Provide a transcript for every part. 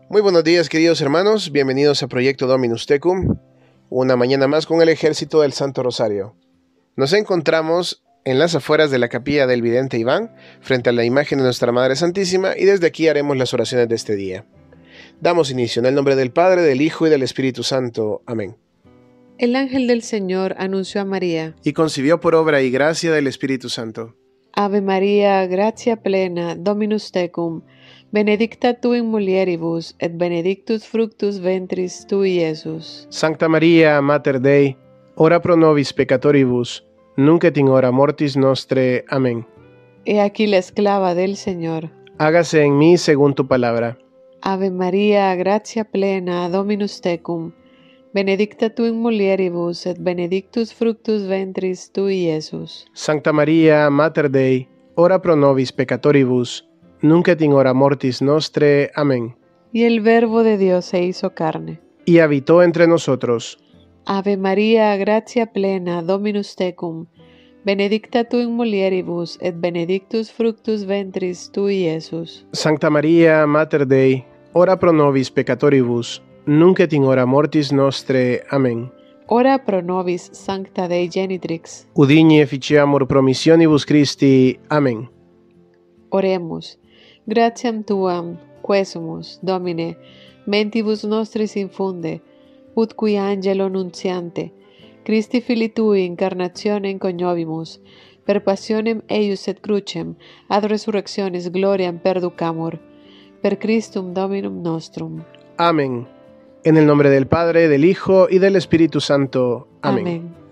Muy buenos días, queridos hermanos, bienvenidos a Proyecto Dominus Tecum, una mañana más con el ejército del Santo Rosario. Nos encontramos en las afueras de la capilla del vidente Iván, frente a la imagen de Nuestra Madre Santísima, y desde aquí haremos las oraciones de este día. Damos inicio en el nombre del Padre, del Hijo y del Espíritu Santo. Amén. El ángel del Señor anunció a María, Y concibió por obra y gracia del Espíritu Santo. Ave María, gratia plena, Dominus tecum, benedicta tu in mulieribus, et benedictus fructus ventris tui, Iesus. Sancta Maria, Mater Dei, ora pro nobis peccatoribus, nunc et in hora mortis nostre. Amén. He aquí la esclava del Señor. Hágase en mí según tu palabra. Ave María, gratia plena, Dominus tecum, benedicta tu in mulieribus, et benedictus fructus ventris tui, Iesus. Sancta Maria, Mater Dei, ora pro nobis peccatoribus, nunc et in hora mortis nostre. Amén. Y el Verbo de Dios se hizo carne. Y habitó entre nosotros. Ave María, gratia plena, Dominus tecum, benedicta tu in mulieribus, et benedictus fructus ventris tui, Iesus. Sancta Maria, Mater Dei, ora pro nobis peccatoribus, nunc et in hora mortis nostre. Amén. Ora pro nobis, Sancta Dei Genitrix. Udigne efficiamur promissionibus Christi. Amén. Oremus. Gratiam tuam, quesumus, Domine, mentibus nostris infunde, ut qui angelo nunciante, Christi Filii Tui incarnationem coniovimus, per passionem eius et crucem, ad resurrectionis gloriam perducamur, per Christum Dominum nostrum. Amén. En el nombre del Padre, del Hijo y del Espíritu Santo. Amén. Amén.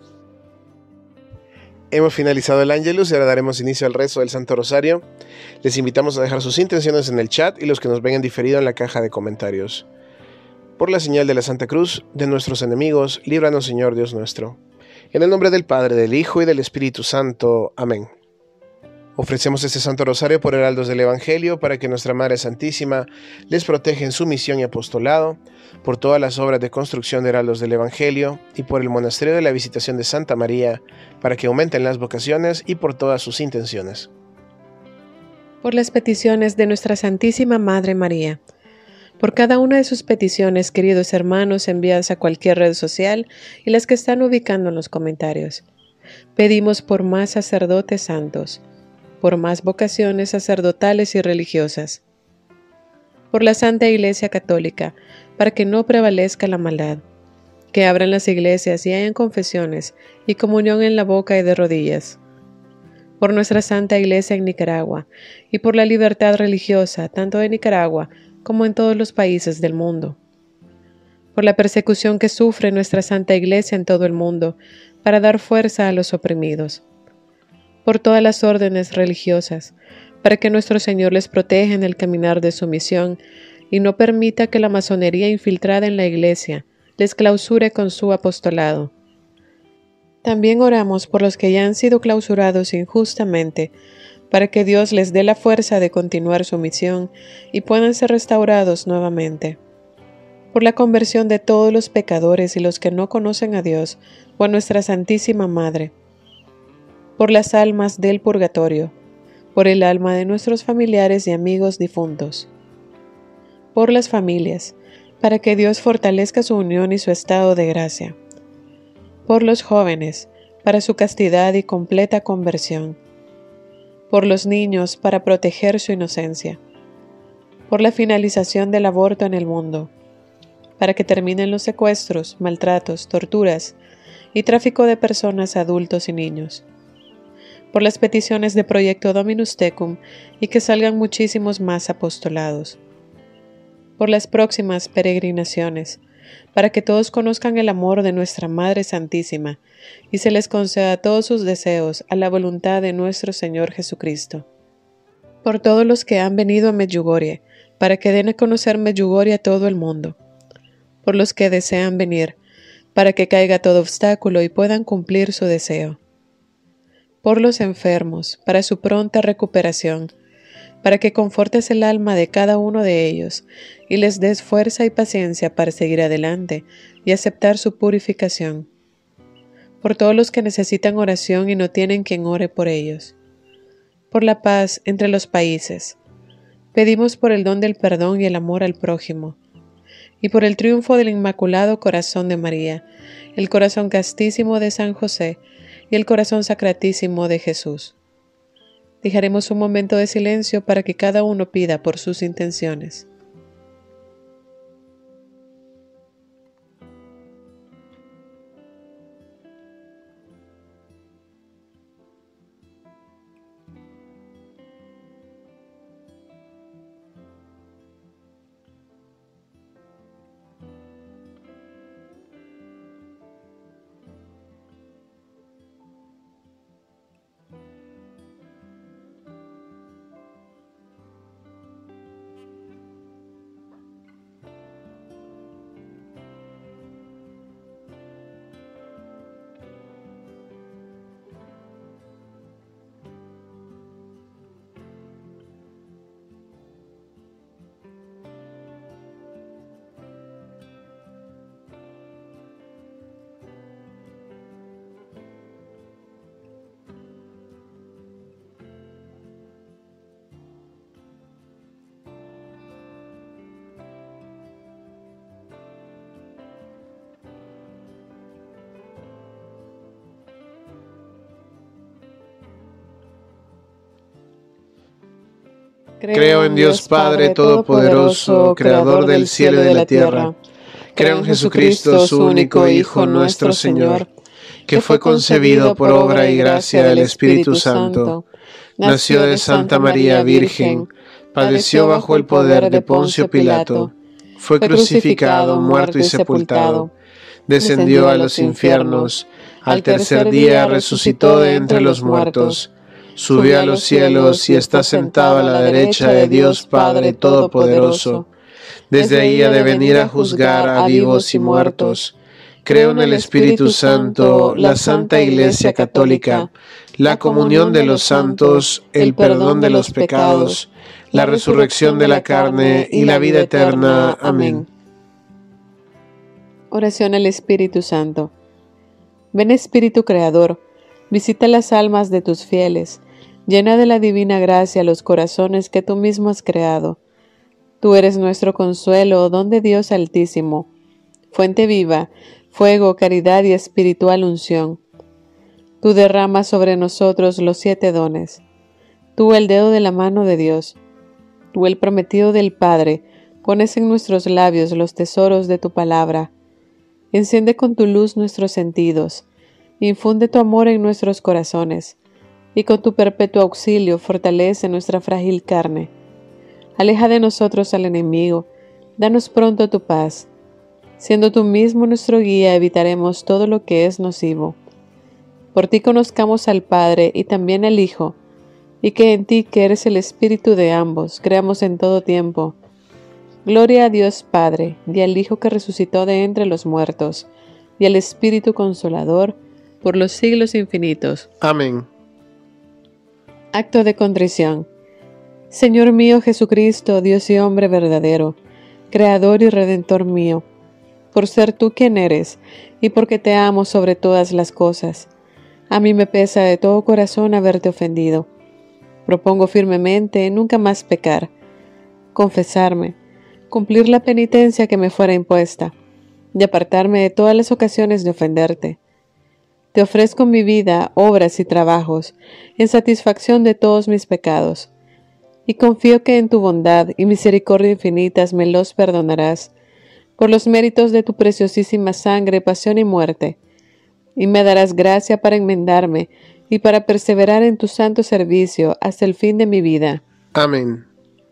Hemos finalizado el Ángelus y ahora daremos inicio al rezo del Santo Rosario. Les invitamos a dejar sus intenciones en el chat y los que nos ven en diferido en la caja de comentarios. Por la señal de la Santa Cruz, de nuestros enemigos, líbranos, Señor Dios nuestro. En el nombre del Padre, del Hijo y del Espíritu Santo. Amén. Ofrecemos este Santo Rosario por heraldos del Evangelio para que nuestra Madre Santísima les proteja en su misión y apostolado, por todas las obras de construcción de heraldos del Evangelio y por el monasterio de la Visitación de Santa María para que aumenten las vocaciones y por todas sus intenciones. Por las peticiones de nuestra Santísima Madre María. Por cada una de sus peticiones, queridos hermanos, enviadas a cualquier red social y las que están ubicando en los comentarios. Pedimos por más sacerdotes santos, por más vocaciones sacerdotales y religiosas, por la Santa Iglesia Católica, para que no prevalezca la maldad, que abran las iglesias y hayan confesiones y comunión en la boca y de rodillas, por nuestra Santa Iglesia en Nicaragua y por la libertad religiosa tanto de Nicaragua como en todos los países del mundo, por la persecución que sufre nuestra Santa Iglesia en todo el mundo para dar fuerza a los oprimidos, por todas las órdenes religiosas, para que nuestro Señor les proteja en el caminar de su misión y no permita que la masonería infiltrada en la Iglesia les clausure con su apostolado. También oramos por los que ya han sido clausurados injustamente, para que Dios les dé la fuerza de continuar su misión y puedan ser restaurados nuevamente. Por la conversión de todos los pecadores y los que no conocen a Dios o a nuestra Santísima Madre. Por las almas del purgatorio, por el alma de nuestros familiares y amigos difuntos. Por las familias, para que Dios fortalezca su unión y su estado de gracia. Por los jóvenes, para su castidad y completa conversión. Por los niños, para proteger su inocencia. Por la finalización del aborto en el mundo, para que terminen los secuestros, maltratos, torturas y tráfico de personas, adultos y niños. Por las peticiones de Proyecto Dominus Tecum y que salgan muchísimos más apostolados. Por las próximas peregrinaciones, para que todos conozcan el amor de nuestra Madre Santísima y se les conceda todos sus deseos a la voluntad de nuestro Señor Jesucristo. Por todos los que han venido a Medjugorje, para que den a conocer Medjugorje a todo el mundo. Por los que desean venir, para que caiga todo obstáculo y puedan cumplir su deseo. Por los enfermos, para su pronta recuperación, para que confortes el alma de cada uno de ellos y les des fuerza y paciencia para seguir adelante y aceptar su purificación. Por todos los que necesitan oración y no tienen quien ore por ellos. Por la paz entre los países. Pedimos por el don del perdón y el amor al prójimo, y por el triunfo del Inmaculado Corazón de María, el corazón castísimo de San José y el corazón sacratísimo de Jesús. Dejaremos un momento de silencio para que cada uno pida por sus intenciones. Creo en Dios Padre Todopoderoso, Creador del cielo y de la tierra. Creo en Jesucristo, su único Hijo, nuestro Señor, que fue concebido por obra y gracia del Espíritu Santo. Nació de Santa María Virgen, padeció bajo el poder de Poncio Pilato, fue crucificado, muerto y sepultado, descendió a los infiernos, al tercer día resucitó de entre los muertos, subió a los cielos y está sentado a la derecha de Dios Padre Todopoderoso. Desde ahí ha de venir a juzgar a vivos y muertos. Creo en el Espíritu Santo, la Santa Iglesia Católica, la comunión de los santos, el perdón de los pecados, la resurrección de la carne y la vida eterna. Amén. Oración al Espíritu Santo. Ven Espíritu Creador, visita las almas de tus fieles, llena de la divina gracia los corazones que tú mismo has creado. Tú eres nuestro consuelo, don de Dios Altísimo, fuente viva, fuego, caridad y espiritual unción. Tú derramas sobre nosotros los 7 dones. Tú el dedo de la mano de Dios. Tú el prometido del Padre, pones en nuestros labios los tesoros de tu palabra. Enciende con tu luz nuestros sentidos, infunde tu amor en nuestros corazones, y con tu perpetuo auxilio fortalece nuestra frágil carne. Aleja de nosotros al enemigo, danos pronto tu paz. Siendo tú mismo nuestro guía, evitaremos todo lo que es nocivo. Por ti conozcamos al Padre y también al Hijo, y que en ti, que eres el Espíritu de ambos, creamos en todo tiempo. Gloria a Dios Padre, y al Hijo que resucitó de entre los muertos, y al Espíritu Consolador, por los siglos infinitos. Amén. Acto de contrición. Señor mío Jesucristo, Dios y hombre verdadero, Creador y Redentor mío, por ser tú quien eres, y porque te amo sobre todas las cosas, a mí me pesa de todo corazón haberte ofendido. Propongo firmemente nunca más pecar, confesarme, cumplir la penitencia que me fuera impuesta, y apartarme de todas las ocasiones de ofenderte. Te ofrezco mi vida, obras y trabajos, en satisfacción de todos mis pecados, y confío que en tu bondad y misericordia infinitas me los perdonarás, por los méritos de tu preciosísima sangre, pasión y muerte, y me darás gracia para enmendarme y para perseverar en tu santo servicio hasta el fin de mi vida. Amén.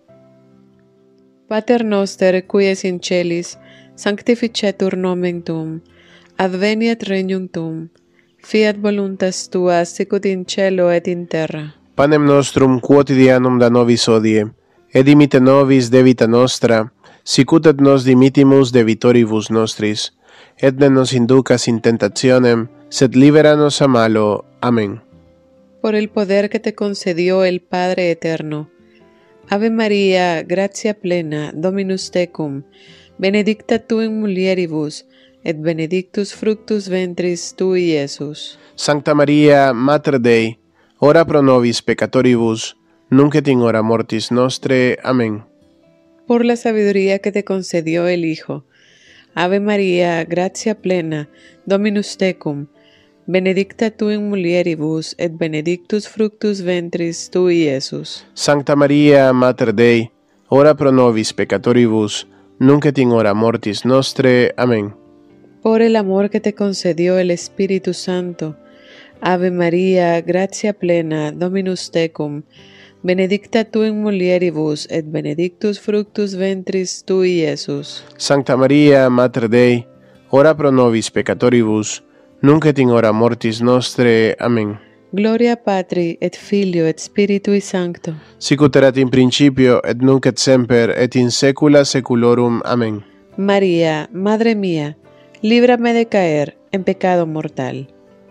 Pater noster, qui es in celis, sanctificetur nomen tuum, adveniat regnum tuum, fiat voluntas tua sicut in cielo et in terra. Panem nostrum quotidianum da nobis hodie, et dimite nobis debita nostra, sicut et nos dimittimus debitoribus nostris, et ne nos inducas in tentationem, sed libera nos a malo. Amén. Por el poder que te concedió el Padre Eterno. Ave María, gratia plena, Dominus tecum, benedicta tu in mulieribus, et benedictus fructus ventris tui, Iesus. Sancta Maria, Mater Dei, ora pro nobis peccatoribus, nunc et in hora mortis nostre. Amén. Por la sabiduría que te concedió el Hijo, Ave Maria, gratia plena, Dominus tecum, benedicta tu in mulieribus, et benedictus fructus ventris tui, Iesus. Sancta Maria, Mater Dei, ora pro nobis peccatoribus, nunc et in hora mortis nostre. Amén. Por el amor que te concedió el Espíritu Santo, Ave Maria, gratia plena, Dominus tecum, benedicta tu in mulieribus, et benedictus fructus ventris tui, Iesus. Sancta Maria, Mater Dei, ora pro nobis peccatoribus, nunc et in hora mortis nostre. Amén. Gloria Patri, et Filio, et Spiritui Sancto. Sic ut erat in principio, et nunc et semper, et in saecula saeculorum. Amén. María, Madre mía, líbrame de caer en pecado mortal.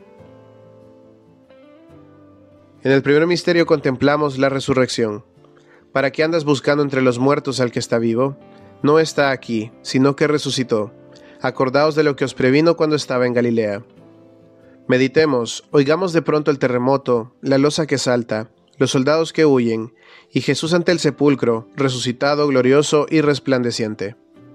En el primer misterio contemplamos la resurrección. ¿Para qué andas buscando entre los muertos al que está vivo? No está aquí, sino que resucitó. Acordaos de lo que os previno cuando estaba en Galilea. Meditemos, oigamos de pronto el terremoto, la losa que salta, los soldados que huyen, y Jesús ante el sepulcro, resucitado, glorioso y resplandeciente.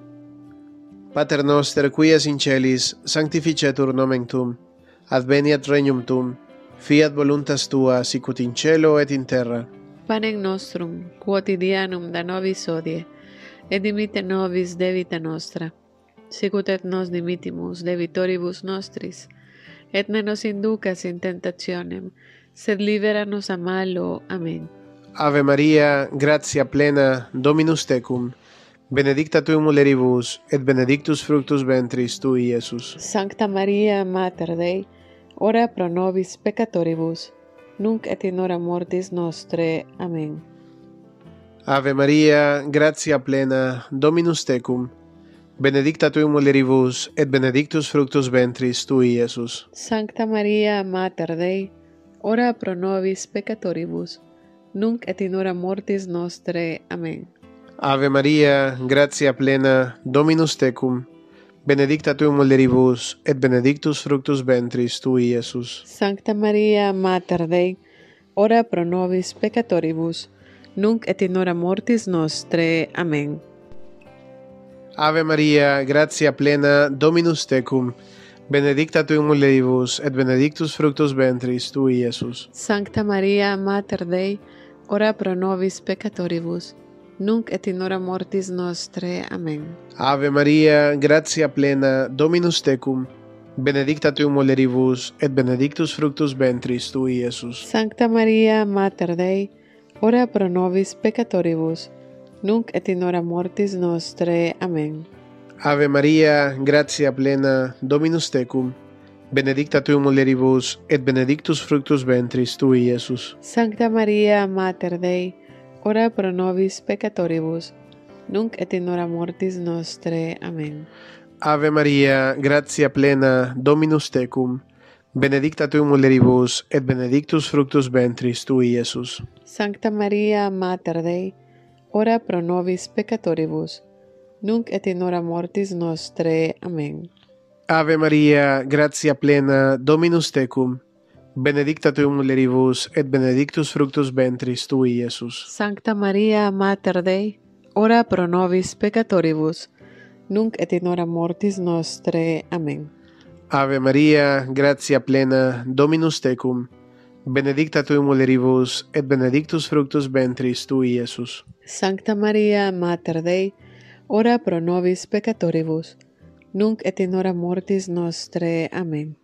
Pater noster, qui es in celis, sanctificetur nomen tuum, adveniat regnum tuum, fiat voluntas tua, sicut in cielo et in terra. Panem nostrum quotidianum da nobis hodie, et dimitte nobis debita nostra, sicut et nos dimittimus debitoribus nostris, et ne nos inducas in tentationem, sed libera nos a malo. Amén. Ave Maria, gratia plena, Dominus tecum, benedicta tu in mulieribus, et benedictus fructus ventris tui, Iesus. Sancta Maria, Mater Dei, ora pro nobis peccatoribus, nunc et in hora mortis nostre. Amén. Ave Maria, gratia plena, Dominus tecum, benedicta tu in mulieribus, et benedictus fructus ventris tui, Iesus. Sancta Maria, Mater Dei, ora pro nobis peccatoribus, nunc et in hora mortis nostre. Amén. Ave Maria, gratia plena, Dominus tecum, benedicta tu in mulieribus, et benedictus fructus ventris tui, Iesus. Sancta Maria, Mater Dei, ora pro nobis peccatoribus, nunc et in hora mortis nostre. Amén. Ave Maria, gratia plena, Dominus tecum, benedicta tu in mulieribus, et benedictus fructus ventris tui, Iesus. Sancta Maria, Mater Dei, ora pro nobis peccatoribus, nunc et in hora mortis nostre. Amén. Ave Maria, gratia plena, Dominus tecum, benedicta tu in mulieribus, et benedictus fructus ventris tui, Iesus. Sancta Maria, Mater Dei, ora pro nobis peccatoribus, nunc et in hora mortis nostre. Amén. Ave Maria, gratia plena, Dominus tecum, benedicta tu in mulieribus, et benedictus fructus ventris tui, Iesus. Sancta Maria, Mater Dei, ora pro nobis peccatoribus, nunc et in hora mortis nostre. Amén. Ave Maria, gratia plena, Dominus tecum, benedicta tu in mulieribus, et benedictus fructus ventris tui, Iesus. Sancta Maria, Mater Dei, ora pro nobis peccatoribus, nunc et in hora mortis nostre. Amén. Ave Maria, gratia plena, Dominus tecum, benedicta tu in mulieribus, et benedictus fructus ventris tui, Iesus. Sancta Maria, Mater Dei, ora pro nobis peccatoribus, nunc et in hora mortis nostre. Amén. Ave Maria, gratia plena, Dominus tecum, benedicta tu in mulieribus, et benedictus fructus ventris tui, Iesus. Sancta Maria, Mater Dei, ora pro nobis peccatoribus, nunc et in hora mortis nostre. Amén.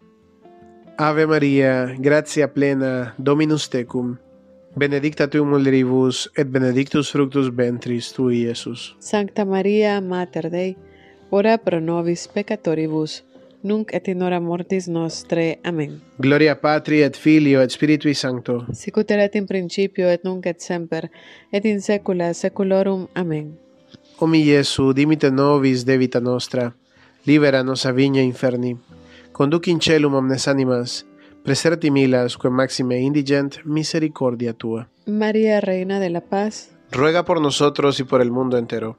Ave Maria, gratia plena, Dominus tecum, benedicta tu in mulieribus, et benedictus fructus ventris tui, Iesus. Sancta Maria, Mater Dei, ora pro nobis peccatoribus, nunc et in hora mortis nostre. Amén. Gloria Patri et Filio et Spiritui Sancto. Sic ut erat in principio et nunc et semper, et in saecula saeculorum. Amén. O mi Iesu, dimitte nobis debita nostra, libera nos a vigna inferni, conduc in celum omnes animas, preserti milas quae maxime indigent misericordia tua. María, Reina de la Paz, ruega por nosotros y por el mundo entero.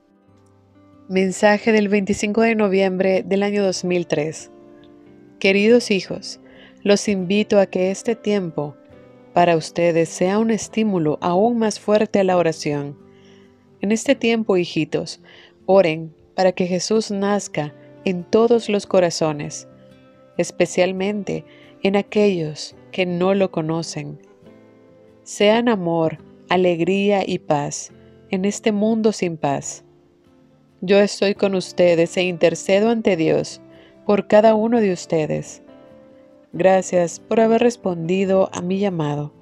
Mensaje del 25 de noviembre del año 2003. Queridos hijos, los invito a que este tiempo para ustedes sea un estímulo aún más fuerte a la oración. En este tiempo, hijitos, oren para que Jesús nazca en todos los corazones, especialmente en aquellos que no lo conocen. Sean amor, alegría y paz en este mundo sin paz. Yo estoy con ustedes e intercedo ante Dios por cada uno de ustedes. Gracias por haber respondido a mi llamado.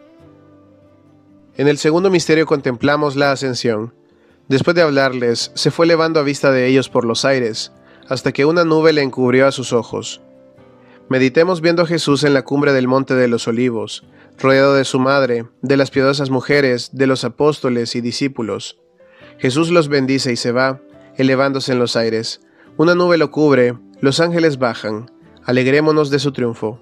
En el segundo misterio contemplamos la ascensión. Después de hablarles, se fue elevando a vista de ellos por los aires, hasta que una nube le encubrió a sus ojos. Meditemos viendo a Jesús en la cumbre del Monte de los Olivos, rodeado de su madre, de las piadosas mujeres, de los apóstoles y discípulos. Jesús los bendice y se va, elevándose en los aires. Una nube lo cubre, los ángeles bajan. Alegrémonos de su triunfo.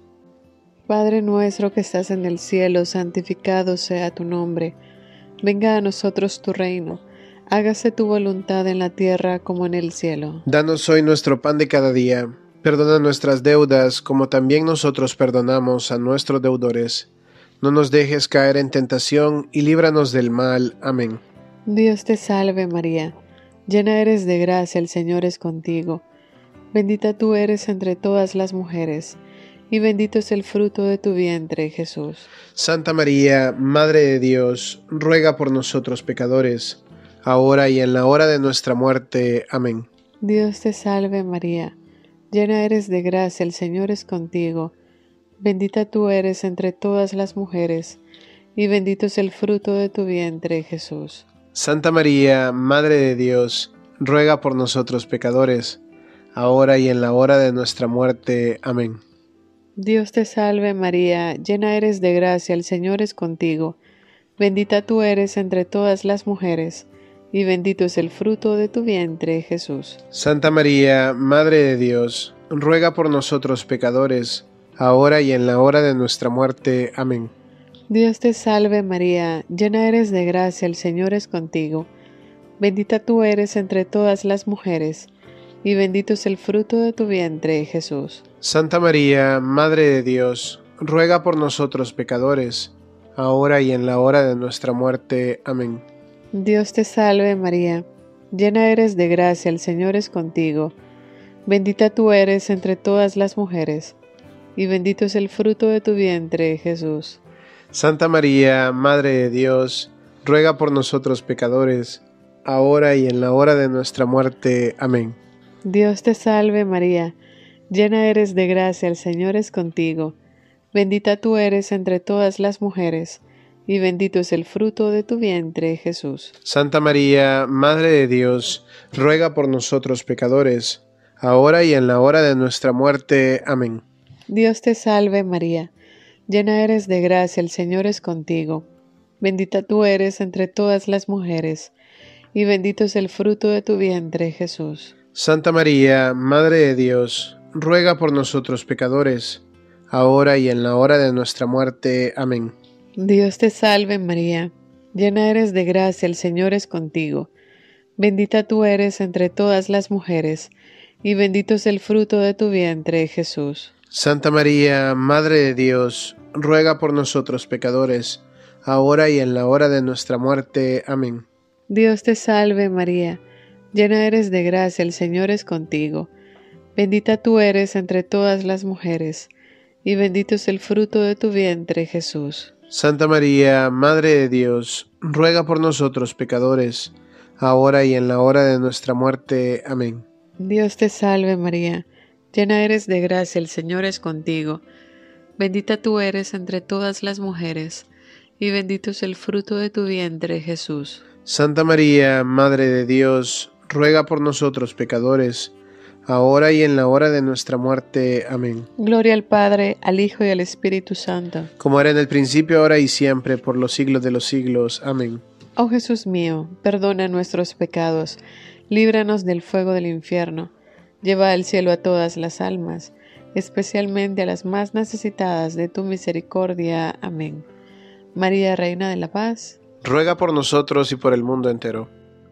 Padre nuestro que estás en el cielo, santificado sea tu nombre. Venga a nosotros tu reino. Hágase tu voluntad en la tierra como en el cielo. Danos hoy nuestro pan de cada día. Perdona nuestras deudas, como también nosotros perdonamos a nuestros deudores. No nos dejes caer en tentación y líbranos del mal. Amén. Dios te salve María, llena eres de gracia, el Señor es contigo. Bendita tú eres entre todas las mujeres, y bendito es el fruto de tu vientre, Jesús. Santa María, Madre de Dios, ruega por nosotros pecadores, ahora y en la hora de nuestra muerte. Amén. Dios te salve María, llena eres de gracia, el Señor es contigo. Bendita tú eres entre todas las mujeres, y bendito es el fruto de tu vientre, Jesús. Santa María, Madre de Dios, ruega por nosotros pecadores, ahora y en la hora de nuestra muerte. Amén. Dios te salve María, llena eres de gracia, el Señor es contigo. Bendita tú eres entre todas las mujeres, y bendito es el fruto de tu vientre, Jesús. Santa María, Madre de Dios, ruega por nosotros pecadores, ahora y en la hora de nuestra muerte. Amén. Dios te salve María, llena eres de gracia, el Señor es contigo. Bendita tú eres entre todas las mujeres, y bendito es el fruto de tu vientre, Jesús. Santa María, Madre de Dios, ruega por nosotros pecadores, ahora y en la hora de nuestra muerte. Amén. Dios te salve María, llena eres de gracia, el Señor es contigo. Bendita tú eres entre todas las mujeres, y bendito es el fruto de tu vientre, Jesús. Santa María, Madre de Dios, ruega por nosotros pecadores, ahora y en la hora de nuestra muerte. Amén. Dios te salve María, llena eres de gracia, el Señor es contigo. Bendita tú eres entre todas las mujeres, y bendito es el fruto de tu vientre, Jesús. Santa María, Madre de Dios, ruega por nosotros pecadores, ahora y en la hora de nuestra muerte. Amén. Dios te salve María, llena eres de gracia, el Señor es contigo. Bendita tú eres entre todas las mujeres, y bendito es el fruto de tu vientre, Jesús. Santa María, Madre de Dios, ruega por nosotros pecadores, ahora y en la hora de nuestra muerte. Amén. Dios te salve María, llena eres de gracia, el Señor es contigo. Bendita tú eres entre todas las mujeres, y bendito es el fruto de tu vientre, Jesús. Santa María, Madre de Dios, ruega por nosotros pecadores, ahora y en la hora de nuestra muerte. Amén. Dios te salve María, llena eres de gracia, el Señor es contigo. Bendita tú eres entre todas las mujeres, y bendito es el fruto de tu vientre, Jesús. Santa María, Madre de Dios, ruega por nosotros pecadores, ahora y en la hora de nuestra muerte. Amén. Dios te salve María, llena eres de gracia, el Señor es contigo. Bendita tú eres entre todas las mujeres, y bendito es el fruto de tu vientre, Jesús. Santa María, Madre de Dios, ruega por nosotros pecadores, ahora y en la hora de nuestra muerte. Amén. Gloria al Padre, al Hijo y al Espíritu Santo. Como era en el principio, ahora y siempre, por los siglos de los siglos. Amén. Oh Jesús mío, perdona nuestros pecados, líbranos del fuego del infierno, lleva al cielo a todas las almas, especialmente a las más necesitadas de tu misericordia. Amén. María, Reina de la Paz, ruega por nosotros y por el mundo entero.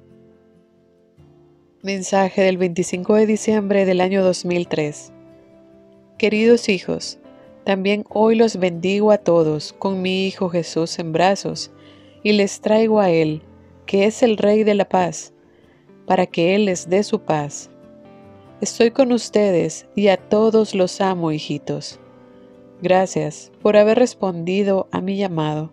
Mensaje del 25 de diciembre del año 2003. Queridos hijos, también hoy los bendigo a todos con mi Hijo Jesús en brazos y les traigo a Él, que es el Rey de la paz, para que Él les dé su paz. Estoy con ustedes y a todos los amo, hijitos. Gracias por haber respondido a mi llamado.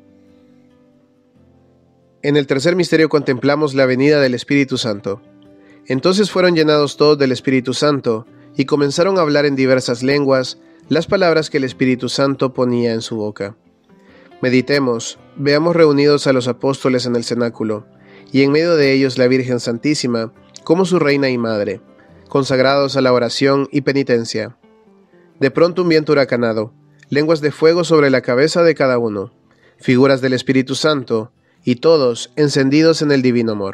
En el tercer misterio contemplamos la venida del Espíritu Santo. Entonces fueron llenados todos del Espíritu Santo y comenzaron a hablar en diversas lenguas las palabras que el Espíritu Santo ponía en su boca. Meditemos, veamos reunidos a los apóstoles en el cenáculo, y en medio de ellos la Virgen Santísima, como su reina y madre, consagrados a la oración y penitencia. De pronto un viento huracanado, lenguas de fuego sobre la cabeza de cada uno, figuras del Espíritu Santo, y todos encendidos en el divino amor.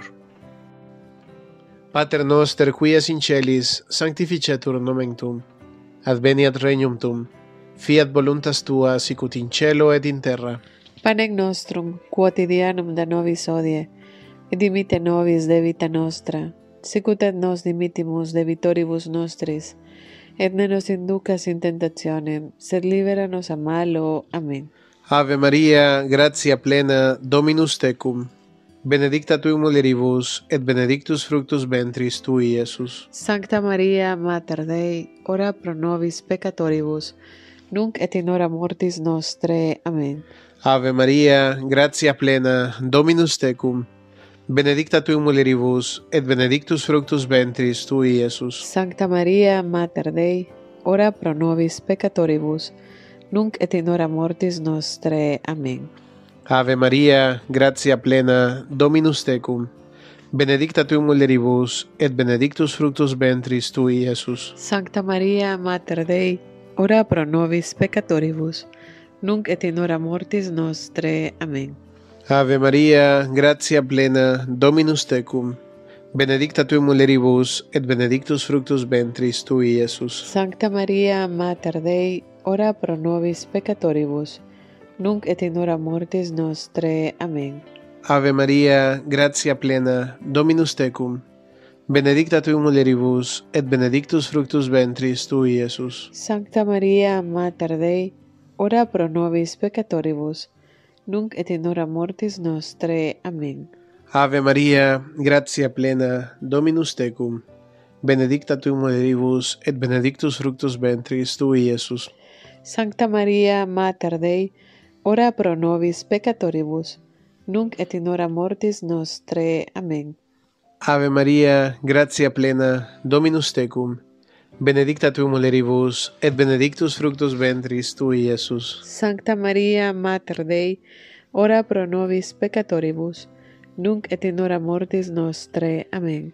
Pater noster qui es in celis, sanctificetur nomen tuum, adveniat regnum tuum, fiat voluntas tua sicut in cielo et in terra. Panem nostrum quotidianum da nobis hodie, et dimitte nobis debita nostra, sicut et nos dimittimus debitoribus nostris, et ne nos inducas in tentationem, sed libera nos a malo. Amén. Ave Maria, gratia plena, Dominus tecum, benedicta tui mulieribus, et benedictus fructus ventris tui, Iesus. Sancta Maria, Mater Dei, ora pro nobis peccatoribus, nunc et in hora mortis nostrae. Amén. Ave Maria, gratia plena, Dominus tecum, benedicta tui mulieribus, et benedictus fructus ventris tui, Iesus. Sancta Maria, Mater Dei, ora pro nobis peccatoribus, nunc et in hora mortis nostrae. Amén. Ave Maria, gratia plena, Dominus tecum, benedicta tui mulieribus, et benedictus fructus ventris tui, Iesus. Sancta Maria, Mater Dei, ora pro nobis peccatoribus, nunc et in hora mortis nostrae. Amén. Ave Maria, gratia plena, Dominus tecum, benedicta tui mulieribus, et benedictus fructus ventris tui, Iesus. Sancta Maria, Mater Dei, ora pro nobis peccatoribus, nunc et in hora mortis nostrae. Amén. Ave Maria, gratia plena, Dominus tecum, benedicta tui mulieribus, et benedictus fructus ventris tui, Iesus. Sancta Maria, Mater Dei, ora pro nobis peccatoribus, nunc et in hora mortis nostrae. Amén. Ave Maria, gratia plena, Dominus tecum, benedicta tui mulieribus, et benedictus fructus ventris tui, Iesus. Sancta Maria, Mater Dei, ora pro nobis peccatoribus, nunc et in hora mortis nostrae. Amén. Ave Maria, gratia plena, Dominus tecum, benedicta tui mulieribus, et benedictus fructus ventris tui, Iesus. Sancta Maria, Mater Dei, ora pro nobis peccatoribus, nunc et in hora mortis nostrae. Amén.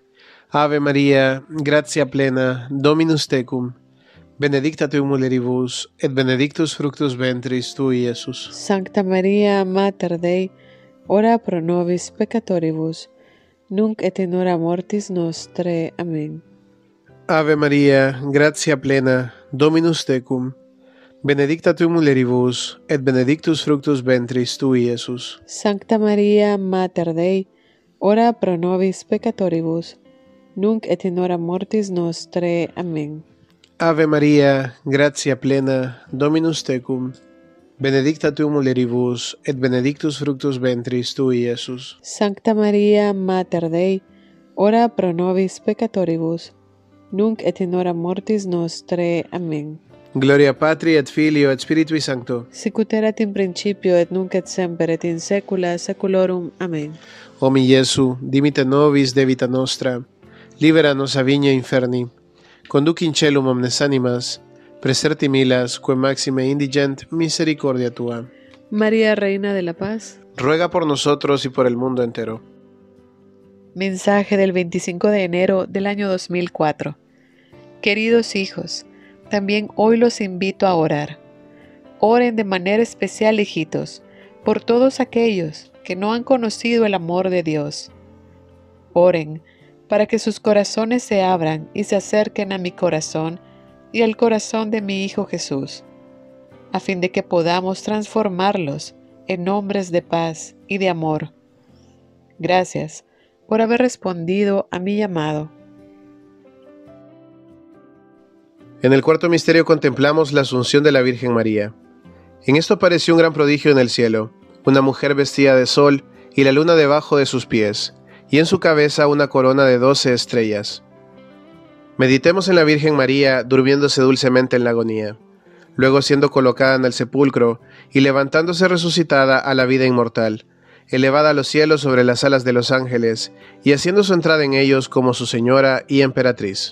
Ave Maria, gratia plena, Dominus tecum, benedicta tui mulieribus, et benedictus fructus ventris tui, Iesus. Sancta Maria, Mater Dei, ora pro nobis peccatoribus, nunc et in hora mortis nostrae. Amén. Ave Maria, gratia plena, Dominus tecum, benedicta tui mulieribus, et benedictus fructus ventris tui, Iesus. Sancta Maria, Mater Dei, ora pro nobis peccatoribus, nunc et in hora mortis nostrae. Amén. Ave Maria, gratia plena, Dominus tecum, benedicta tui mulieribus, et benedictus fructus ventris tui, Iesus. Sancta Maria, Mater Dei, ora pro nobis peccatoribus, nunc et in hora mortis nostrae. Amén. Gloria Patri et Filio et Spiritui Sancto. Sicut erat in principio et nunc et semper et in saecula saeculorum. Amén. O mi Iesu, dimitte nobis debita nostra, libera nos a vigna inferni, conduc in celum omnes animas, preserti milas, que maxime indigent misericordia tua. María, Reina de la Paz, ruega por nosotros y por el mundo entero. Mensaje del 25 de enero del año 2004. Queridos hijos, también hoy los invito a orar. Oren de manera especial, hijitos, por todos aquellos que no han conocido el amor de Dios. Oren para que sus corazones se abran y se acerquen a mi corazón y al corazón de mi Hijo Jesús, a fin de que podamos transformarlos en hombres de paz y de amor. Gracias por haber respondido a mi llamado. En el cuarto misterio contemplamos la Asunción de la Virgen María. En esto apareció un gran prodigio en el cielo, una mujer vestida de sol y la luna debajo de sus pies, y en su cabeza una corona de 12 estrellas. Meditemos en la Virgen María durmiéndose dulcemente en la agonía, luego siendo colocada en el sepulcro y levantándose resucitada a la vida inmortal, elevada a los cielos sobre las alas de los ángeles y haciendo su entrada en ellos como su Señora y Emperatriz.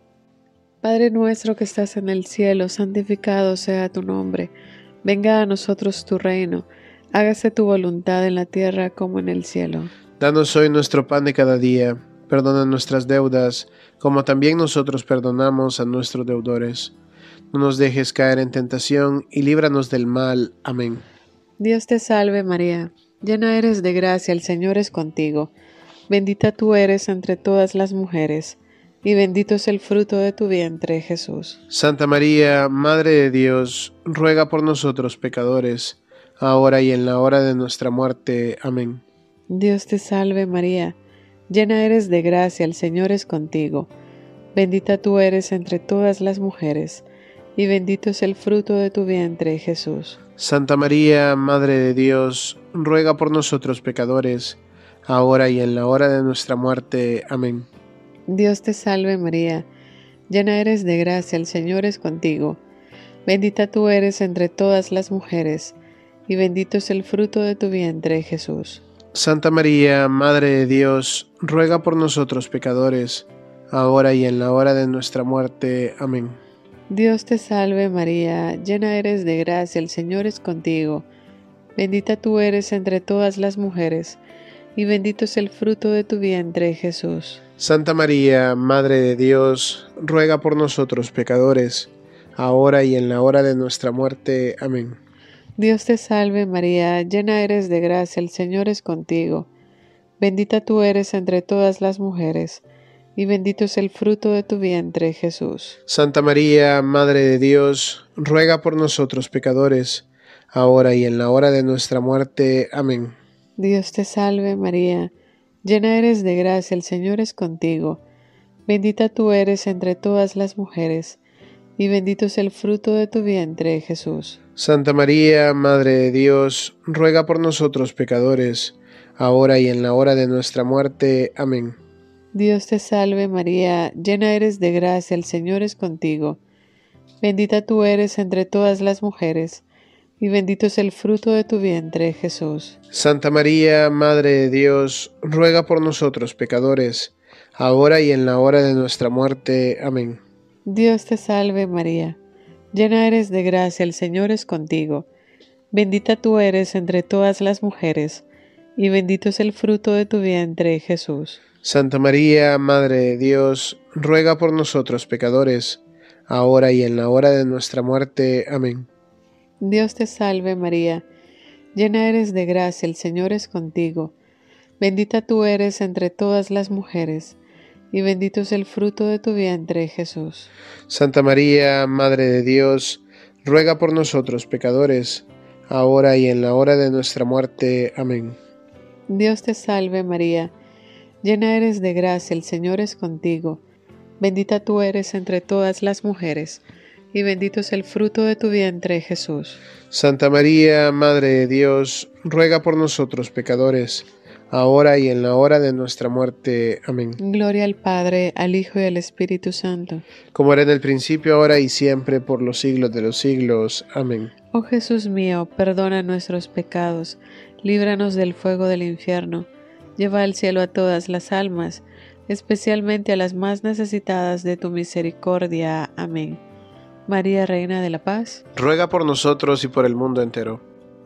Padre nuestro que estás en el cielo, santificado sea tu nombre. Venga a nosotros tu reino. Hágase tu voluntad en la tierra como en el cielo. Danos hoy nuestro pan de cada día. Perdona nuestras deudas, como también nosotros perdonamos a nuestros deudores. No nos dejes caer en tentación y líbranos del mal. Amén. Dios te salve María, llena eres de gracia, el Señor es contigo. Bendita tú eres entre todas las mujeres, y bendito es el fruto de tu vientre, Jesús. Santa María, Madre de Dios, ruega por nosotros pecadores, ahora y en la hora de nuestra muerte. Amén. Dios te salve María, llena eres de gracia, el Señor es contigo. Bendita tú eres entre todas las mujeres, y bendito es el fruto de tu vientre, Jesús. Santa María, Madre de Dios, ruega por nosotros pecadores, ahora y en la hora de nuestra muerte. Amén. Dios te salve María, llena eres de gracia, el Señor es contigo. Bendita tú eres entre todas las mujeres, y bendito es el fruto de tu vientre, Jesús. Santa María, Madre de Dios, ruega por nosotros pecadores, ahora y en la hora de nuestra muerte. Amén. Dios te salve María, llena eres de gracia, el Señor es contigo. Bendita tú eres entre todas las mujeres, y bendito es el fruto de tu vientre, Jesús. Santa María, Madre de Dios, ruega por nosotros pecadores, ahora y en la hora de nuestra muerte. Amén. Dios te salve María, llena eres de gracia, el Señor es contigo. Bendita tú eres entre todas las mujeres, y bendito es el fruto de tu vientre, Jesús. Santa María, Madre de Dios, ruega por nosotros pecadores, ahora y en la hora de nuestra muerte. Amén. Dios te salve María, llena eres de gracia, el Señor es contigo. Bendita tú eres entre todas las mujeres, y bendito es el fruto de tu vientre, Jesús. Santa María, Madre de Dios, ruega por nosotros pecadores, ahora y en la hora de nuestra muerte. Amén. Dios te salve María, llena eres de gracia, el Señor es contigo. Bendita tú eres entre todas las mujeres, y bendito es el fruto de tu vientre, Jesús. Santa María, Madre de Dios, ruega por nosotros pecadores, ahora y en la hora de nuestra muerte. Amén. Dios te salve María, llena eres de gracia, el Señor es contigo. Bendita tú eres entre todas las mujeres, y bendito es el fruto de tu vientre, Jesús. Santa María, Madre de Dios, ruega por nosotros pecadores, ahora y en la hora de nuestra muerte. Amén. Dios te salve María, llena eres de gracia, el Señor es contigo. Bendita tú eres entre todas las mujeres, y bendito es el fruto de tu vientre, Jesús. Santa María, Madre de Dios, ruega por nosotros pecadores, ahora y en la hora de nuestra muerte. Amén. Dios te salve María, llena eres de gracia, el Señor es contigo. Bendita tú eres entre todas las mujeres, y bendito es el fruto de tu vientre, Jesús. Santa María, Madre de Dios, ruega por nosotros pecadores, ahora y en la hora de nuestra muerte. Amén. Gloria al Padre, al Hijo y al Espíritu Santo. Como era en el principio, ahora y siempre, por los siglos de los siglos. Amén. Oh Jesús mío, perdona nuestros pecados, líbranos del fuego del infierno, lleva al cielo a todas las almas, especialmente a las más necesitadas de tu misericordia. Amén. María, Reina de la Paz. Ruega por nosotros y por el mundo entero.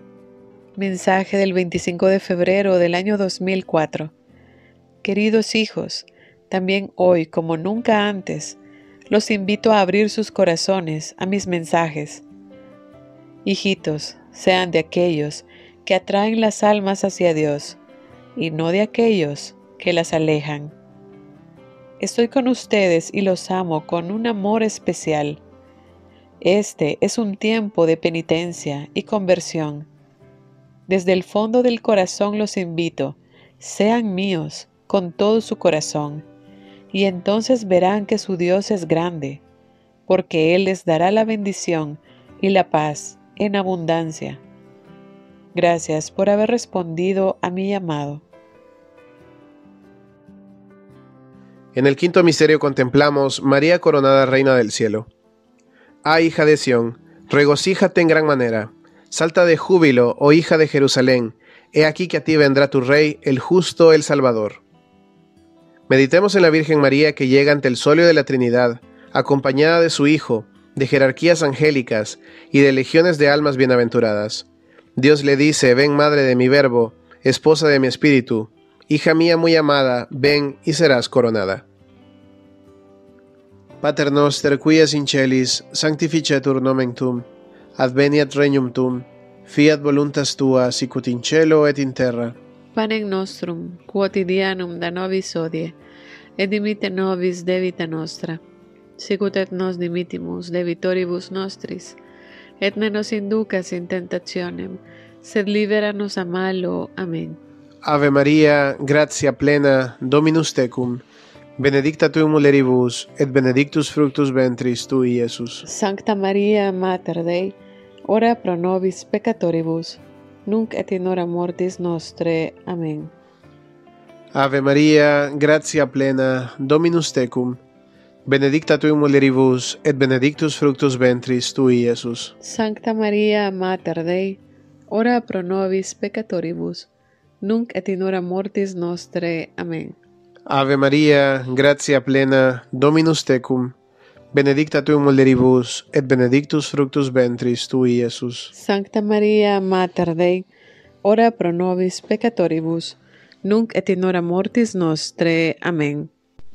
Mensaje del 25 de febrero del año 2004. Queridos hijos, también hoy, como nunca antes, los invito a abrir sus corazones a mis mensajes. Hijitos, sean de aquellos que atraen las almas hacia Dios, y no de aquellos que las alejan. Estoy con ustedes y los amo con un amor especial. Este es un tiempo de penitencia y conversión. Desde el fondo del corazón los invito, sean míos con todo su corazón, y entonces verán que su Dios es grande, porque Él les dará la bendición y la paz en abundancia. Gracias por haber respondido a mi llamado. En el quinto misterio contemplamos María coronada Reina del Cielo. Ah, hija de Sión, regocíjate en gran manera. Salta de júbilo, oh hija de Jerusalén. He aquí que a ti vendrá tu Rey, el justo, el Salvador. Meditemos en la Virgen María que llega ante el solio de la Trinidad, acompañada de su Hijo, de jerarquías angélicas y de legiones de almas bienaventuradas. Dios le dice: ven, madre de mi Verbo, esposa de mi espíritu, hija mía muy amada, ven y serás coronada. Pater noster, qui es in celis, sanctificetur nomen tuum, adveniat regnum tuum, fiat voluntas tua, sicut in cielo et in terra. Panem nostrum quotidianum da nobis hodie, et dimitte nobis debita nostra, sicut et nos dimittimus debitoribus nostris, et ne nos inducas in tentationem, sed libera nos a malo. Amén. Ave Maria, gratia plena, Dominus tecum, benedicta tu in mulieribus, et benedictus fructus ventris tui, Iesus. Sancta Maria, Mater Dei, ora pro nobis peccatoribus, nunc et in hora mortis nostre. Amén. Ave Maria, gratia plena, Dominus tecum, benedicta tu in mulieribus, et benedictus fructus ventris tui, Iesus. Sancta Maria, Mater Dei, ora pro nobis peccatoribus, nunc et in hora mortis nostre. Amén. Ave Maria, gratia plena, Dominus tecum, benedicta tu in mulieribus, et benedictus fructus ventris tui, Iesus. Sancta Maria, Mater Dei, ora pro nobis peccatoribus, nunc et in hora mortis nostre. Amén.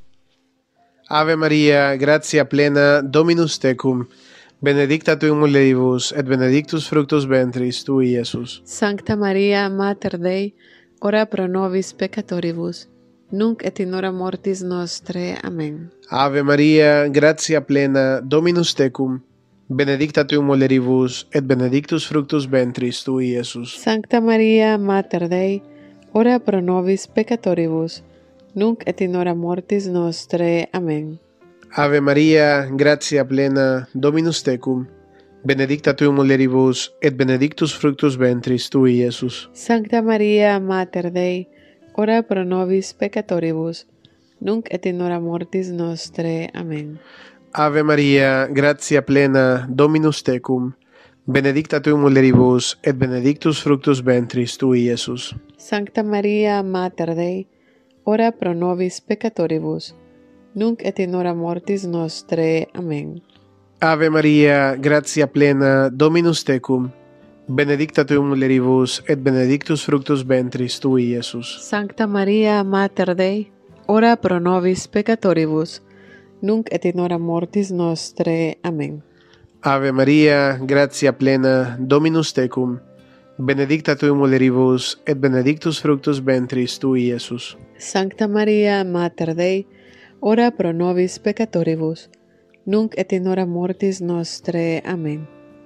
Ave Maria, gratia plena, Dominus tecum, benedicta tu in mulieribus, et benedictus fructus ventris tui, Iesus. Sancta Maria, Mater Dei, ora pro nobis peccatoribus, nunc et in hora mortis nostre. Amén. Ave Maria, gratia plena, Dominus tecum, benedicta tu in mulieribus, et benedictus fructus ventris tui, Iesus. Sancta Maria, Mater Dei, ora pro nobis peccatoribus, nunc et in hora mortis nostre. Amén. Ave Maria, gratia plena, Dominus tecum, benedicta tu in mulieribus, et benedictus fructus ventris tui, Iesus. Sancta Maria, Mater Dei, ora pro nobis peccatoribus, nunc et in hora mortis nostre. Amén. Ave Maria, gratia plena, Dominus tecum, benedicta tu in mulieribus, et benedictus fructus ventris tui, Iesus. Sancta Maria, Mater Dei, ora pro nobis peccatoribus, nunc et in hora mortis nostre. Amén. Ave Maria, gratia plena, Dominus tecum, benedicta tu in mulieribus, et benedictus fructus ventris tui, Iesus. Sancta Maria, Mater Dei, ora pro nobis peccatoribus, nunc et in hora mortis nostre. Amén. Ave Maria, gratia plena, Dominus tecum, benedicta tu in mulieribus, et benedictus fructus ventris tui, Iesus. Sancta Maria, Mater Dei, ora pro nobis peccatoribus, nunc et in hora mortis nostre. Amén.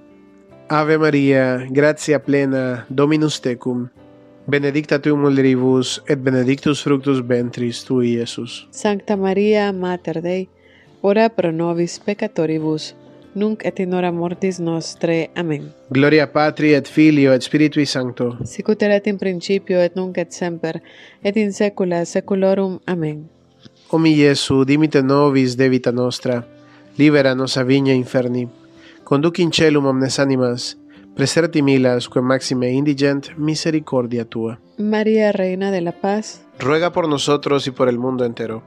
Ave Maria, gratia plena, Dominus tecum, benedicta tu in mulieribus, et benedictus fructus ventris tui, Iesus. Sancta Maria, Mater Dei, ora pro nobis peccatoribus, nunc et in hora mortis nostre. Amén. Gloria Patri et Filio et Spiritui Sancto. Sicut erat in principio et nunc et semper, et in saecula saeculorum. Amén. O mi Iesu, dimite nobis debita nostra, libera nos a vigna inferni, conduc in celum omnes animas, preserti milas quae maxime indigent misericordia tua. María, Reina de la Paz, ruega por nosotros y por el mundo entero.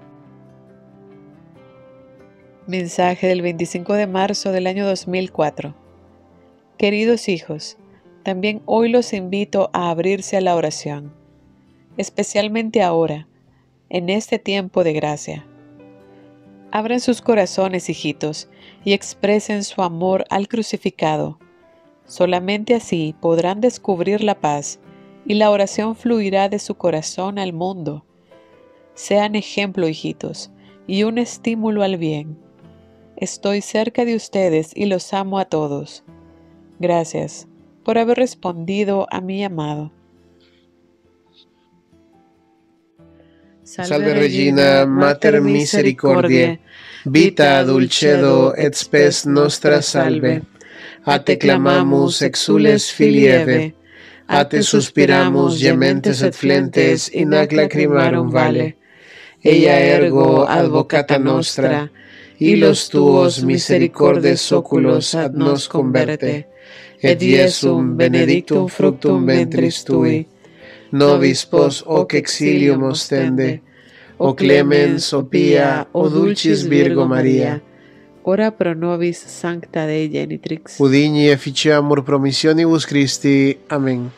Mensaje del 25 de marzo del año 2004. Queridos hijos, también hoy los invito a abrirse a la oración, especialmente ahora, en este tiempo de gracia. Abran sus corazones, hijitos, y expresen su amor al crucificado. Solamente así podrán descubrir la paz y la oración fluirá de su corazón al mundo. Sean ejemplo, hijitos, y un estímulo al bien. Estoy cerca de ustedes y los amo a todos. Gracias por haber respondido a mi llamado. Salve Regina, Mater Misericordiae, vita dulcedo et spes nostra salve. A te clamamus exules filii Eve, a te suspiramus gementes et flentes in ac lacrimarum vale. ella ergo advocata nostra, illos tuos misericordes oculos ad nos converte, et Iesum benedictum fructum ventris tui, nobis pos hoc exilium ostende, o clemens, o pia, o dulcis Virgo Maria, ora pro nobis sancta Dei genitrix. Udini efficiamur promissionibus Christi. Amén.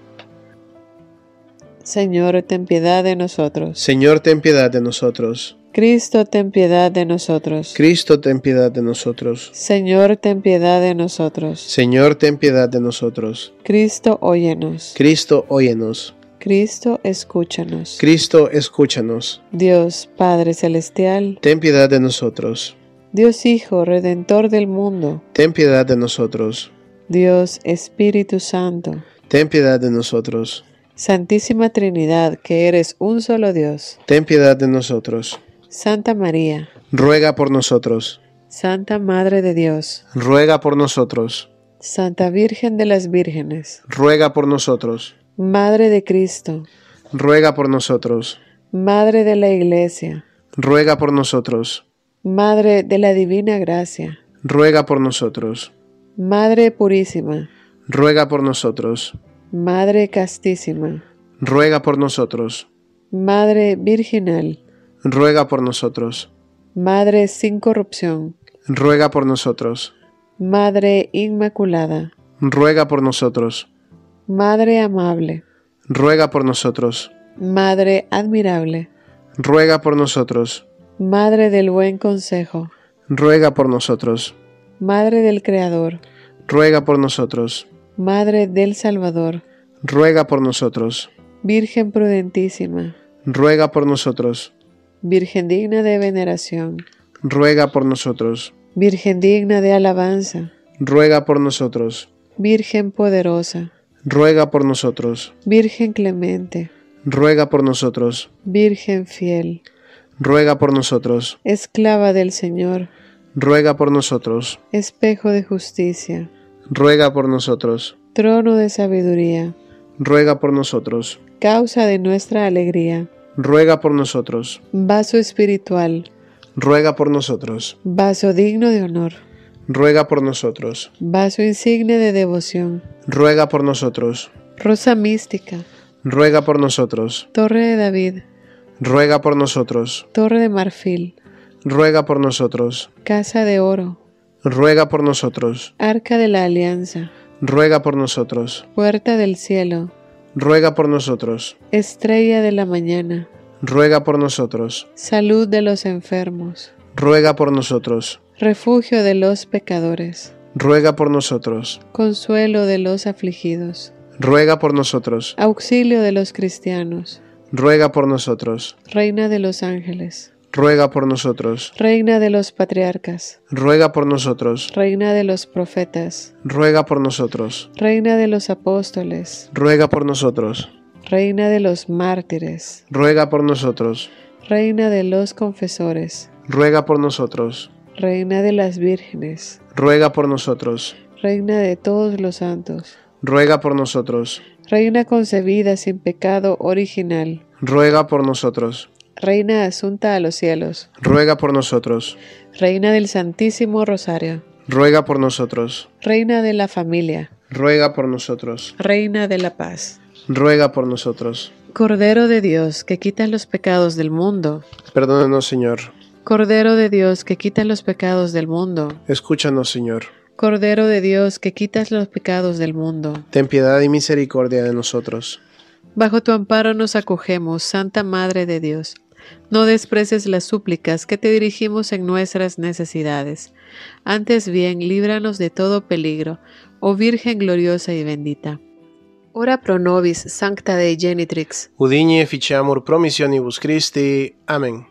Señor, ten piedad de nosotros. Señor, ten piedad de nosotros. Cristo, ten piedad de nosotros. Cristo, ten piedad de nosotros. Señor, ten piedad de nosotros. Señor, ten piedad de nosotros. Cristo, óyenos. Cristo, óyenos. Cristo, escúchanos. Cristo, escúchanos. Dios, Padre Celestial, Ten piedad de nosotros. Dios Hijo, Redentor del mundo, Ten piedad de nosotros. Dios Espíritu Santo, Ten piedad de nosotros. Santísima Trinidad, que eres un solo Dios, Ten piedad de nosotros. Santa María, Ruega por nosotros. Santa Madre de Dios, Ruega por nosotros. Santa Virgen de las Vírgenes, Ruega por nosotros. Madre de Cristo, Ruega por nosotros. Madre de la Iglesia, Ruega por nosotros. Madre de la Divina Gracia, Ruega por nosotros. Madre Purísima, Ruega por nosotros. Madre Castísima, Ruega por nosotros. Madre Virginal, Ruega por nosotros. Madre sin corrupción, Ruega por nosotros. Madre Inmaculada, Ruega por nosotros. Madre amable, Ruega por nosotros. Madre admirable, Ruega por nosotros. Madre del buen consejo, Ruega por nosotros. Madre del Creador, Ruega por nosotros. Madre del Salvador, Ruega por nosotros. Virgen prudentísima, Ruega por nosotros. Virgen digna de veneración, Ruega por nosotros. Virgen digna de alabanza, Ruega por nosotros. Virgen poderosa, Ruega por nosotros. Virgen clemente, Ruega por nosotros. Virgen fiel, Ruega por nosotros. esclava del Señor, Ruega por nosotros. espejo de justicia, Ruega por nosotros. trono de sabiduría, Ruega por nosotros. causa de nuestra alegría, Ruega por nosotros. vaso espiritual, Ruega por nosotros. vaso digno de honor, Ruega por nosotros. vaso insigne de devoción, Ruega por nosotros. rosa mística, Ruega por nosotros. torre de David, Ruega por nosotros. torre de marfil, Ruega por nosotros. casa de oro, Ruega por nosotros. arca de la alianza, Ruega por nosotros. puerta del cielo, Ruega por nosotros. estrella de la mañana, Ruega por nosotros. salud de los enfermos, Ruega por nosotros. refugio de los pecadores, Ruega por nosotros. consuelo de los afligidos, Ruega por nosotros. auxilio de los cristianos, Ruega por nosotros. reina de los ángeles, Ruega por nosotros. reina de los patriarcas, Ruega por nosotros. reina de los profetas, Ruega por nosotros. reina de los apóstoles, Ruega por nosotros. reina de los mártires, Ruega por nosotros. reina de los confesores, Ruega por nosotros. reina de las vírgenes, Ruega por nosotros. reina de todos los santos, Ruega por nosotros. reina concebida sin pecado original, Ruega por nosotros. reina asunta a los cielos, Ruega por nosotros. reina del Santísimo Rosario, Ruega por nosotros. reina de la familia, Ruega por nosotros. reina de la paz. Ruega por nosotros. Cordero de Dios, que quitas los pecados del mundo. Perdónanos, Señor. Cordero de Dios, que quitas los pecados del mundo. Escúchanos, Señor. Cordero de Dios, que quitas los pecados del mundo. Ten piedad y misericordia de nosotros. Bajo tu amparo nos acogemos, Santa Madre de Dios. No desprecies las súplicas que te dirigimos en nuestras necesidades. Antes bien, líbranos de todo peligro, oh Virgen gloriosa y bendita. Ora pro nobis, sancta Dei genitrix. Udini efficiamur promissionibus Christi. Amén.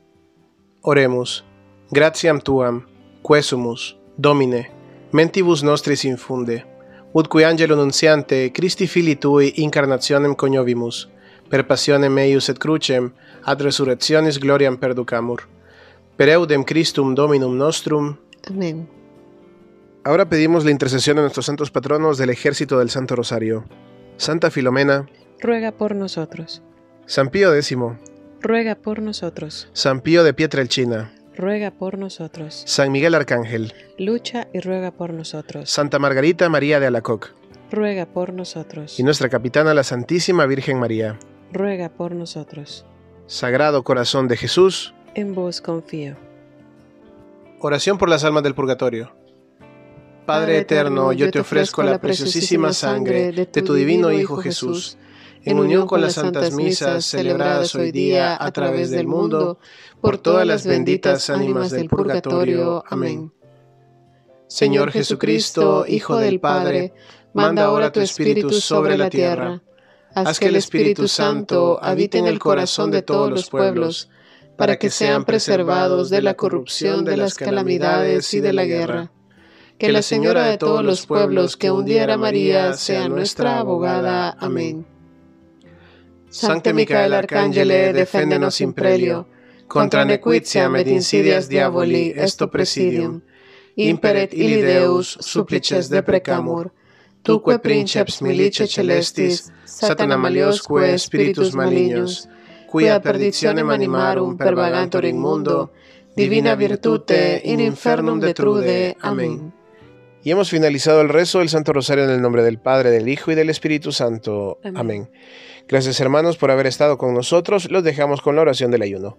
Oremus. Gratiam tuam, quesumus, Domine, mentibus nostris infunde, ut qui angelo nunciante Christi Filii Tui incarnationem coniovimus, per passionem eius et crucem, ad resurrectionis gloriam perducamur. Per eudem Christum Dominum nostrum. Amén. Ahora pedimos la intercesión de nuestros santos patronos del ejército del Santo Rosario. Santa Filomena, Ruega por nosotros. San Pío X, ruega por nosotros. San Pío de Pietrelcina, Ruega por nosotros. San Miguel Arcángel, Lucha y ruega por nosotros. Santa Margarita María de Alacoc, Ruega por nosotros. y nuestra capitana la Santísima Virgen María. Ruega por nosotros. Sagrado Corazón de Jesús. En vos confío. Oración por las almas del purgatorio. Padre eterno, yo te ofrezco la preciosísima sangre de tu divino Hijo Jesús, en unión con las santas misas celebradas hoy día a través del mundo, por todas las benditas ánimas del purgatorio. Amén. Señor Jesucristo, Hijo del Padre, manda ahora tu Espíritu sobre la tierra. Haz que el Espíritu Santo habite en el corazón de todos los pueblos, para que sean preservados de la corrupción, de las calamidades y de la guerra. Que la Señora de todos los pueblos, que un día era María, sea nuestra abogada. Amén. Sancte Micael Arcangele, defendenos in prelio, contra nequitiam et insidias diaboli, esto presidium. Imperet illi Deus, supplices deprecamur. Tuque princeps milice celestis, Satana maliosque spiritus malignos, quia perditionem animarum pervagantur in mundo, divina virtute in infernum detrude. Amén. Y hemos finalizado el rezo del Santo Rosario en el nombre del Padre, del Hijo y del Espíritu Santo. Amén. Gracias, hermanos, por haber estado con nosotros. Los dejamos con la oración del ayuno.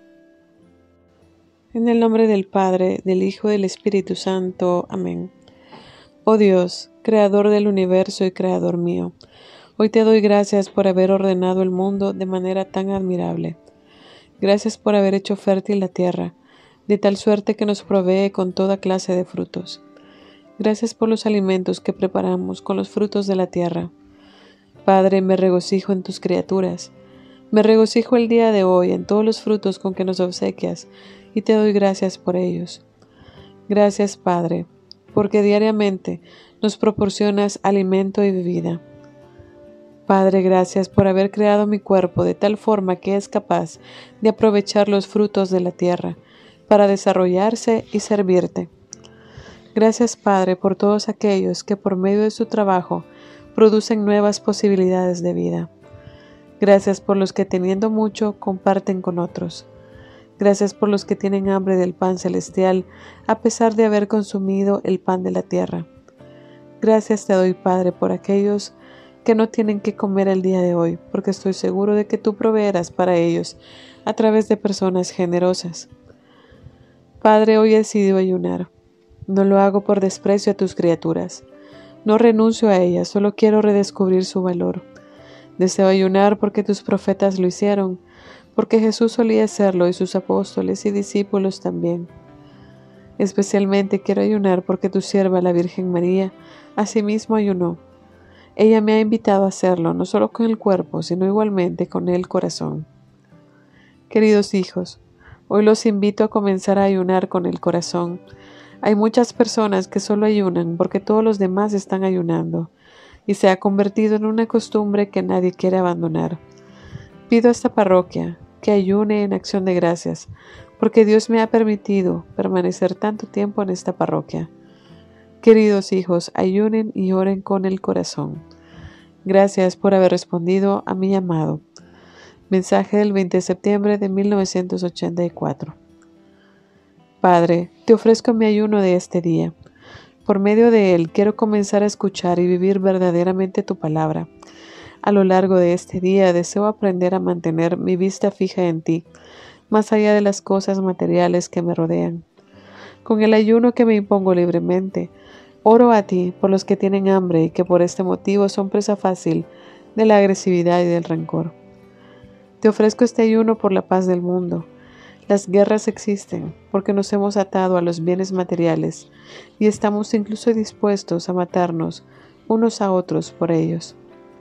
En el nombre del Padre, del Hijo y del Espíritu Santo. Amén. Oh Dios, Creador del universo y Creador mío, hoy te doy gracias por haber ordenado el mundo de manera tan admirable. Gracias por haber hecho fértil la tierra, de tal suerte que nos provee con toda clase de frutos. Gracias por los alimentos que preparamos con los frutos de la tierra. Padre, me regocijo en tus criaturas. Me regocijo el día de hoy en todos los frutos con que nos obsequias y te doy gracias por ellos. Gracias, Padre, porque diariamente nos proporcionas alimento y bebida. Padre, gracias por haber creado mi cuerpo de tal forma que es capaz de aprovechar los frutos de la tierra para desarrollarse y servirte. Gracias, Padre, por todos aquellos que por medio de su trabajo producen nuevas posibilidades de vida. Gracias por los que teniendo mucho comparten con otros. Gracias por los que tienen hambre del pan celestial a pesar de haber consumido el pan de la tierra. Gracias te doy, Padre, por aquellos que no tienen que comer el día de hoy, porque estoy seguro de que tú proveerás para ellos a través de personas generosas. Padre, hoy he decidido ayunar. No lo hago por desprecio a tus criaturas. No renuncio a ellas, solo quiero redescubrir su valor. Deseo ayunar porque tus profetas lo hicieron, porque Jesús solía hacerlo y sus apóstoles y discípulos también. Especialmente quiero ayunar porque tu sierva, la Virgen María, asimismo ayunó. Ella me ha invitado a hacerlo, no solo con el cuerpo, sino igualmente con el corazón. Queridos hijos, hoy los invito a comenzar a ayunar con el corazón. Hay muchas personas que solo ayunan porque todos los demás están ayunando, y se ha convertido en una costumbre que nadie quiere abandonar. Pido a esta parroquia que ayune en acción de gracias, porque Dios me ha permitido permanecer tanto tiempo en esta parroquia. Queridos hijos, ayunen y oren con el corazón. Gracias por haber respondido a mi llamado. Mensaje del 20 de septiembre de 1984. Padre, te ofrezco mi ayuno de este día. Por medio de él quiero comenzar a escuchar y vivir verdaderamente tu palabra. A lo largo de este día deseo aprender a mantener mi vista fija en ti, más allá de las cosas materiales que me rodean. Con el ayuno que me impongo libremente, oro a ti por los que tienen hambre y que por este motivo son presa fácil de la agresividad y del rencor. Te ofrezco este ayuno por la paz del mundo. Las guerras existen porque nos hemos atado a los bienes materiales y estamos incluso dispuestos a matarnos unos a otros por ellos.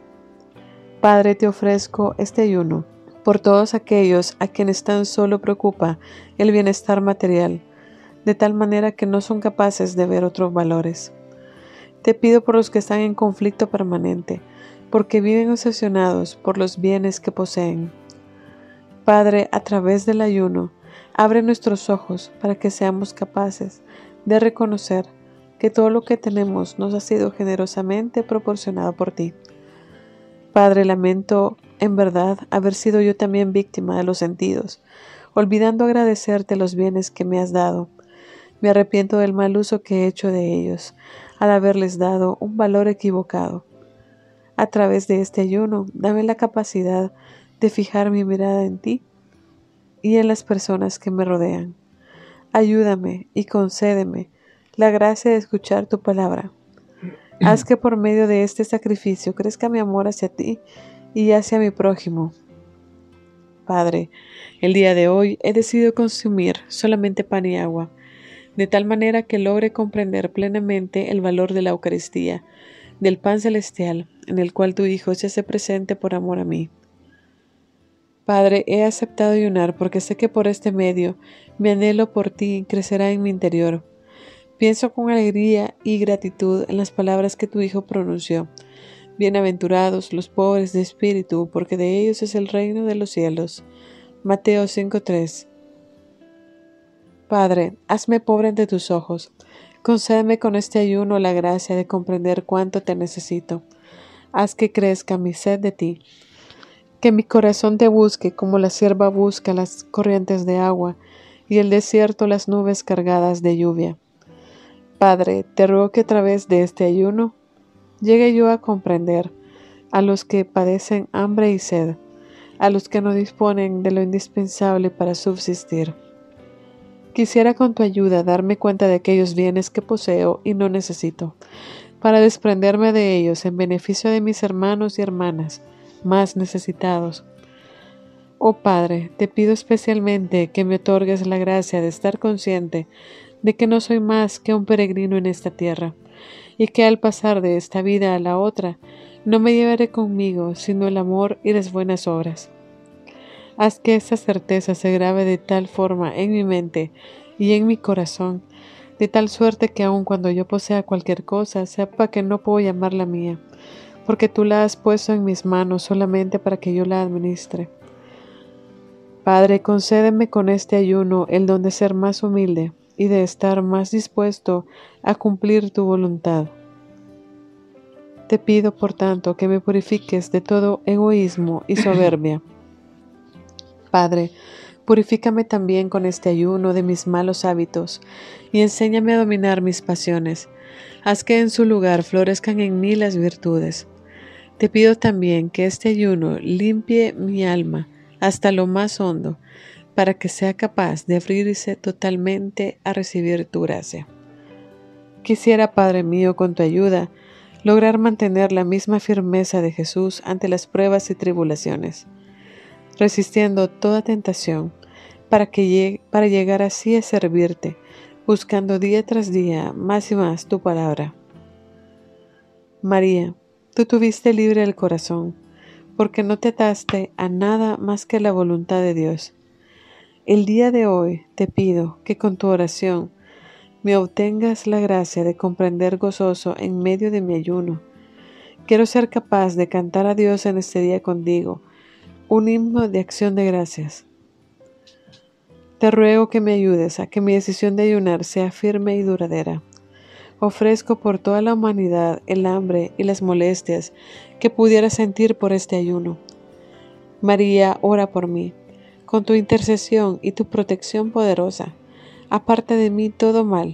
Padre, te ofrezco este ayuno por todos aquellos a quienes tan solo preocupa el bienestar material, de tal manera que no son capaces de ver otros valores. Te pido por los que están en conflicto permanente, porque viven obsesionados por los bienes que poseen. Padre, a través del ayuno, abre nuestros ojos para que seamos capaces de reconocer que todo lo que tenemos nos ha sido generosamente proporcionado por ti. Padre, lamento en verdad, haber sido yo también víctima de los sentidos, olvidando agradecerte los bienes que me has dado. Me arrepiento del mal uso que he hecho de ellos, al haberles dado un valor equivocado. A través de este ayuno, dame la capacidad de fijar mi mirada en ti y en las personas que me rodean. Ayúdame y concédeme la gracia de escuchar tu palabra. Haz que por medio de este sacrificio crezca mi amor hacia ti y hacia mi prójimo. Padre, el día de hoy he decidido consumir solamente pan y agua, de tal manera que logre comprender plenamente el valor de la Eucaristía, del pan celestial, en el cual tu Hijo se hace presente por amor a mí. Padre, he aceptado ayunar porque sé que por este medio mi anhelo por ti crecerá en mi interior. Pienso con alegría y gratitud en las palabras que tu Hijo pronunció. Bienaventurados los pobres de espíritu, porque de ellos es el reino de los cielos. Mateo 5:3. Padre, hazme pobre ante tus ojos. Concédeme con este ayuno la gracia de comprender cuánto te necesito. Haz que crezca mi sed de ti. Que mi corazón te busque como la sierva busca las corrientes de agua y el desierto las nubes cargadas de lluvia. Padre, te ruego que a través de este ayuno llegue yo a comprender a los que padecen hambre y sed, a los que no disponen de lo indispensable para subsistir. Quisiera con tu ayuda darme cuenta de aquellos bienes que poseo y no necesito, para desprenderme de ellos en beneficio de mis hermanos y hermanas más necesitados. Oh Padre, te pido especialmente que me otorgues la gracia de estar consciente de que no soy más que un peregrino en esta tierra, y que al pasar de esta vida a la otra, no me llevaré conmigo sino el amor y las buenas obras. Haz que esa certeza se grabe de tal forma en mi mente y en mi corazón, de tal suerte que aun cuando yo posea cualquier cosa, sepa que no puedo llamarla mía, porque tú la has puesto en mis manos solamente para que yo la administre. Padre, concédeme con este ayuno el don de ser más humilde y de estar más dispuesto a cumplir tu voluntad. Te pido, por tanto, que me purifiques de todo egoísmo y soberbia. Padre, purifícame también con este ayuno de mis malos hábitos y enséñame a dominar mis pasiones. Haz que en su lugar florezcan en mí las virtudes. Te pido también que este ayuno limpie mi alma hasta lo más hondo, para que sea capaz de abrirse totalmente a recibir tu gracia. Quisiera, Padre mío, con tu ayuda, lograr mantener la misma firmeza de Jesús ante las pruebas y tribulaciones, resistiendo toda tentación, para llegar así a servirte, buscando día tras día más y más tu palabra. María, tú tuviste libre el corazón, porque no te ataste a nada más que la voluntad de Dios. El día de hoy te pido que con tu oración me obtengas la gracia de comprender gozoso en medio de mi ayuno. Quiero ser capaz de cantar a Dios en este día contigo, un himno de acción de gracias. Te ruego que me ayudes a que mi decisión de ayunar sea firme y duradera. Ofrezco por toda la humanidad el hambre y las molestias que pudiera sentir por este ayuno. María, ora por mí. Con tu intercesión y tu protección poderosa, aparta de mí todo mal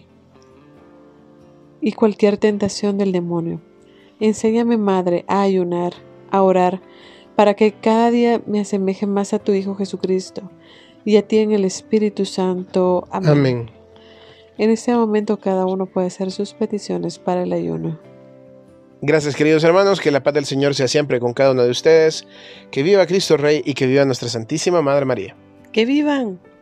y cualquier tentación del demonio. Enséñame, Madre, a ayunar, a orar, para que cada día me asemeje más a tu Hijo Jesucristo y a ti en el Espíritu Santo. Amén. Amén. En este momento cada uno puede hacer sus peticiones para el ayuno. Gracias, queridos hermanos, que la paz del Señor sea siempre con cada uno de ustedes, que viva Cristo Rey y que viva nuestra Santísima Madre María. ¡Que vivan!